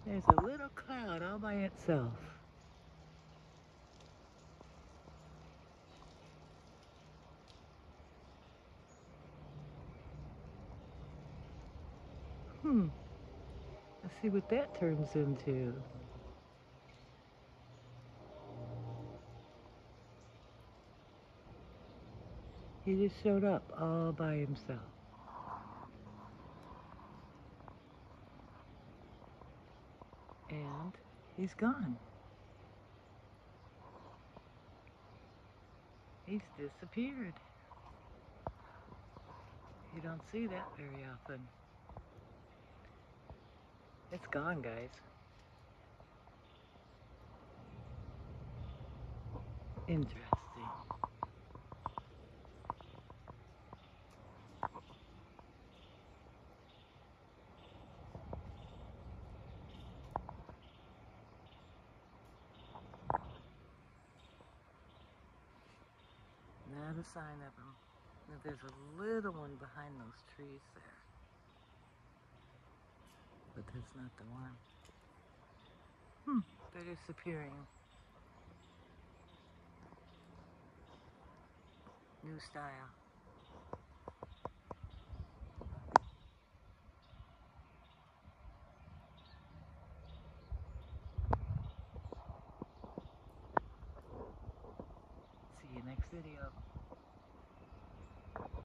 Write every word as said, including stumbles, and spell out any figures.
There's a little cloud all by itself. Hmm, let's see what that turns into. He just showed up all by himself. And he's gone. He's disappeared. You don't see that very often. It's gone, guys. Interesting. Not a sign of him. There's a little one behind those trees there. But that's not the one. Hmm, they're disappearing. New style. See you next video.